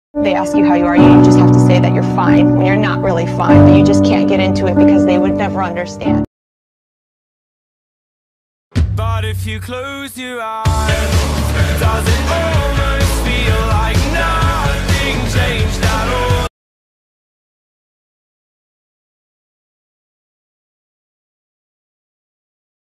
They ask you how you are, you just have to say that you're fine when you're not really fine, but you just can't get into it because they would never understand. But if you close your eyes